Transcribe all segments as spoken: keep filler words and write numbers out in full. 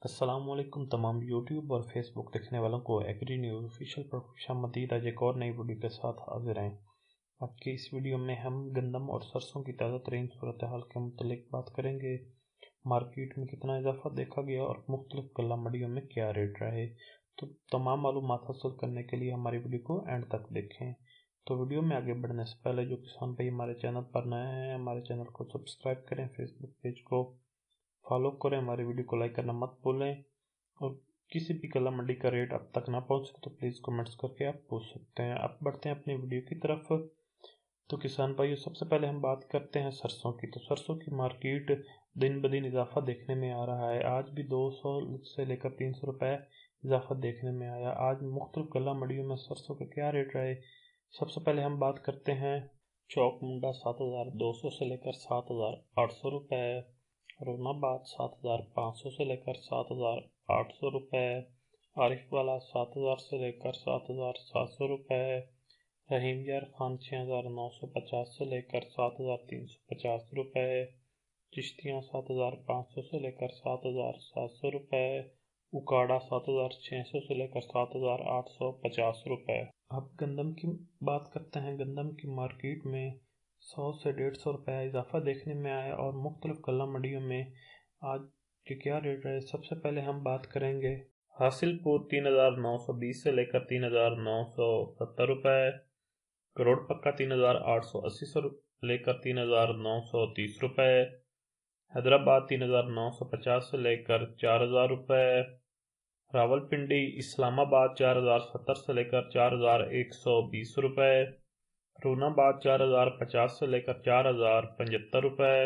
अस्सलाम वालेकुम तमाम यूट्यूब और फेसबुक देखने वालों को एग्री न्यूज़ ऑफिशियल पर खुशामदीद। आज एक और नई वीडियो के साथ हाजिर हैं। आज की इस वीडियो में हम गंदम और सरसों की ताज़ा तरीन सूरत हाल के मुतल्लिक बात करेंगे। मार्केट में कितना इजाफा देखा गया और मुख्तलिफ गल्ला मंडियों में क्या रेट रहे। तो तमाम मालूमात हासिल करने के लिए हमारी वीडियो को एंड तक देखें। तो वीडियो में आगे बढ़ने से पहले जो किसान भाई हमारे चैनल पर नए हैं, हमारे चैनल को सब्सक्राइब करें, फेसबुक पेज को फॉलो करें, हमारी वीडियो को लाइक करना मत भूलें। और किसी भी गल्ला मंडी का रेट अब तक ना पहुंच सके तो प्लीज़ कमेंट्स करके आप पूछ सकते हैं। अब बढ़ते हैं अपनी वीडियो की तरफ। तो किसान भाइयों, सबसे पहले हम बात करते हैं सरसों की। तो सरसों की मार्केट दिन ब दिन इजाफा देखने में आ रहा है। आज भी दो सौ से लेकर तीन सौ रुपये इजाफा देखने में आया। आज मुख्तलिफ गल्ला मंडियों में सरसों के क्या रेट रहे। सबसे पहले हम बात करते हैं चौक मुंडा सात हज़ार दो सौ से लेकर सात हज़ार आठ सौ रुपये, रोनाबाद सात हज़ार पाँच सौ से लेकर सात हज़ार आठ सौ रुपये, आरिफ वाला सात हज़ार से लेकर सात हज़ार सात सौ रुपये, रहीम यार खान छः हज़ार नौ सौ पचास से लेकर सात हज़ार तीन सौ पचास रुपये, चिश्तियाँ सात हज़ार पाँच सौ से लेकर सात हज़ार सात सौ रुपये, उकाड़ा सात हज़ार छः सौ से लेकर सात हज़ार आठ सौ पचास रुपये। अब गंदम की बात करते हैं। गंदम की मार्केट में सौ से डेढ़ सौ रुपया इजाफा देखने में आया और मुख्तलिफ गल्ला मंडियों में आज के क्या रेट रहे। सबसे पहले हम बात करेंगे हासिलपुर तीन हज़ार नौ सौ बीस से लेकर तीन हज़ार नौ सौ सत्तर रुपये, करोड़ पक्का तीन हज़ार आठ सौ अस्सी से लेकर तीन हज़ार नौ सौ तीस रुपये, हैदराबाद तीन हज़ार नौ सौ पचास से लेकर चार हज़ार रुपये, रावलपिंडी इस्लामाबाद चार हज़ार सत्तर से लेकर चार हज़ार एक सौ बीस रुपये, रोनाबाद चार हज़ार पचास से लेकर चार हज़ार पचहत्तर रुपये,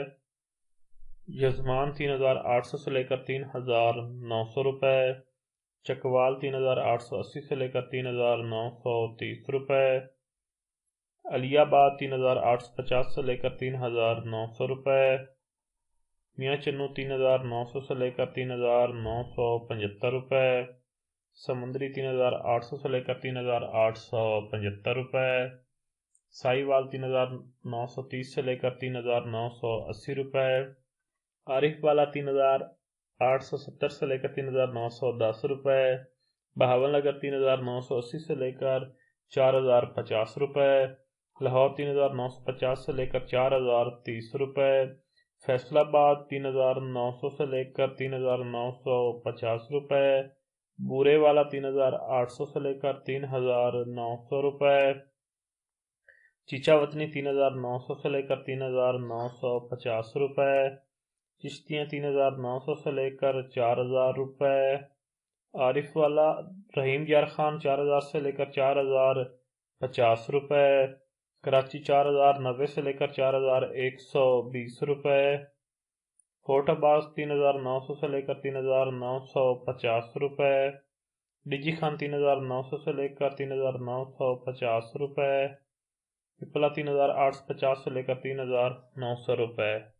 यजमान तीन हज़ार आठ सौ से लेकर तीन हज़ार नौ सौ रुपये, चकवाल तीन हज़ार आठ सौ अस्सी से लेकर तीन हज़ार नौ सौ तीस रुपये, अलियाबाद तीन हज़ार आठ सौ पचास से लेकर तीन हज़ार नौ सौ रुपये, मियाँ चन्नू तीन हज़ार नौ सौ से लेकर तीन हज़ार नौ सौ पचहत्तर रुपये, समुंदरी तीन हज़ार आठ सौ से लेकर तीन हज़ार आठ सौ पचहत्तर रुपये, साहिवाल तीन हज़ार नौ सौ तीस से लेकर तीन हज़ार नौ सौ अस्सी रुपये, आरिफ वाला तीन हज़ार आठ सौ सत्तर से लेकर तीन हज़ार नौ सौ दस रुपये, बहावल नगर तीन हज़ार नौ सौ अस्सी से लेकर चार हज़ार पचास रुपये, लाहौर तीन हज़ार नौ सौ पचास से लेकर चार हज़ार तीस रुपये, फैसलाबाद तीन हज़ार नौ सौ से लेकर तीन हज़ार नौ सौ पचास रुपये, बूरे वाला तीन हज़ार आठ सौ से लेकर तीन हज़ार नौ सौ रुपये, चीचावतनी तीन हज़ार नौ सौ से लेकर तीन हज़ार नौ सौ पचास रुपये, चिश्तियाँ तीन हज़ार नौ सौ से लेकर चार हज़ार रुपये, आरिफ वाला रहीम यार खान चार हज़ार से लेकर चार हज़ार पचास रुपये, कराची चार हज़ार नब्बे से लेकर चार हज़ार एक सौ बीस रुपये, फोर्ट अब्बास तीन हज़ार नौ सौ से लेकर तीन हज़ार नौ सौ पचास रुपये, डिजी खान तीन हज़ार नौ सौ से लेकर तीन हज़ार नौ सौ पचास रुपये, पिपला तीन हज़ार आठ सौ पचास से लेकर तीन हज़ार नौ सौ रुपये।